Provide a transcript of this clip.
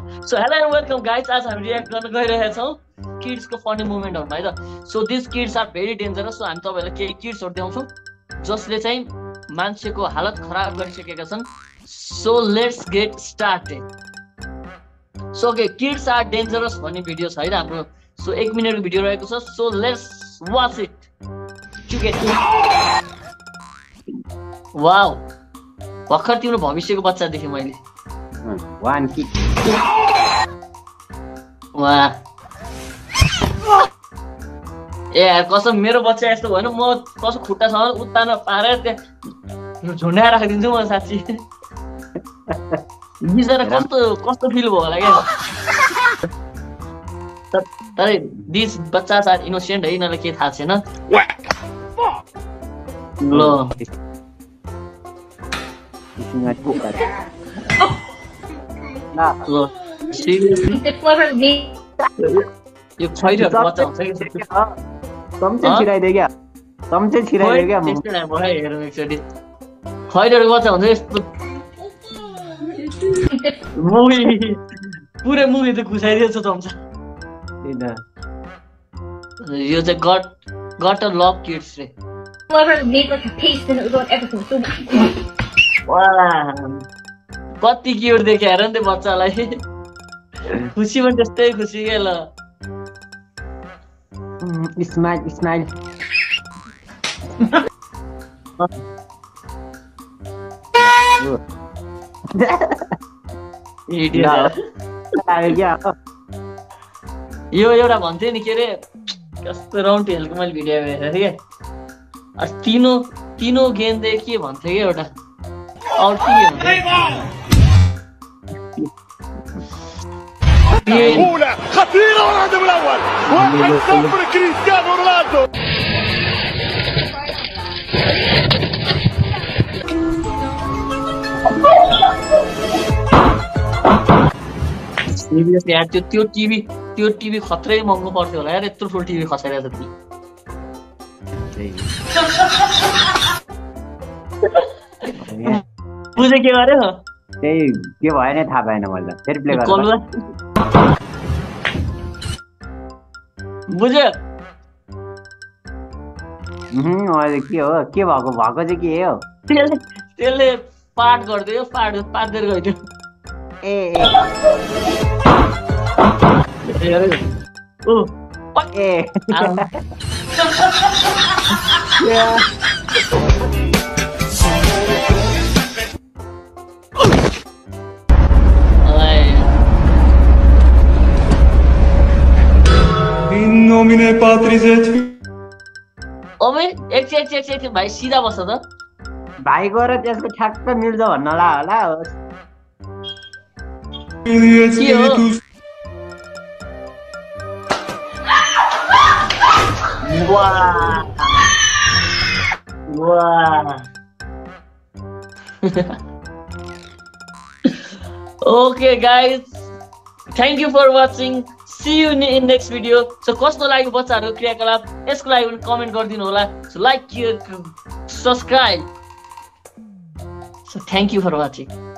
So hello and welcome guys, आज हामी react गर्न गइरहेका छौँ किड्सको फनी मोमेन्टहरुमा है त। So this kids are very dangerous. So हामी तपाईहरुलाई केही किड्सहरु देखाउँछौँ जसले चाहिँ मान्छेको हालत खराब गरिसकेका छन्। So let's get started. So okay, kids are dangerous भन्ने भिडियो छ है त हाम्रो। सो 1 मिनेटको भिडियो रहेको छ। So let's watch it together. Wow, भर्खर तिम्रो भविष्यको बच्चा देखेँ मैले। वान कि वाह, ए यार कसम मेरो बच्चा यस्तो भएन, म कसो खुट्टासँग उत्तान पारेर त्यहाँ झुन्डाएर राखिदिन्छु म साँच्ची। बिचरा कस्तो फिल भयो होला क्या। तर दिस बच्चा आर इनोसेन्ट है, यिनीहरूलाई केही थाहा छैन। ल यो खैरहरुको बच्चा हुन्छ कि चम्चे छिराइदियो क्या, चम्चे छिराइदियो क्या। हेरौँ एकचोटि, खैरहरुको बच्चा हुन्छ यस्तो। मुभी पुरै मुभी त घुसाइदिएछ चम्चा। यो चाहिँ गट लभ किड्स रे। कति क्युट देखे हेर नि त्यो बच्चालाई। खुसी पनि त्यस्तै खुसी क्या। ल स्माइल स्माइल। यो एउटा भन्थे नि के अरे, कस्तो राउन्ड टेलको मैले भिडियो हेरेको थिएँ क्या। तीनो गेन्दे के भन्थे क्या एउटा, और के أولى خطيرة والهدف الأول 1-0 كريستيانو رونالدو. यार त्यो टिभी खत्रै महँगो पर्थ्यो होला यार, यत्रो ठुलो टिभी खसाइरहेको छ। बुझे के गर्यो? त्यही के भयो नि थाहा भएन मैले। फेरि प्ले गर्नु बुझ्यो? अहिले के हो, के भएको चाहिँ के हो? त्यसले पाठ गरिदियो, पाठेर गइदियो। ए nomine Patris et ओमे एकछिन भाइ सिधा बस त। भाइ गएर त्यसको ठ्याक्क मिल्छ भन्न होला। Filius Spiritus. Wow. Okay guys, thank you for watching. See you in next video. So कस्तो लाग्यो बच्चाहरुको क्रियाकलाप, यसको लागि पनि कमेन्ट गरिदिनु होला। So like, subscribe. So thank you for watching.